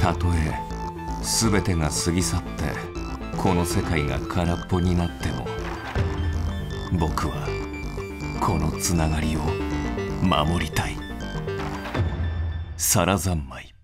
たとえ全てが過ぎ去ってこの世界が空っぽになっても、僕はこのつながりを守りたい。皿三昧。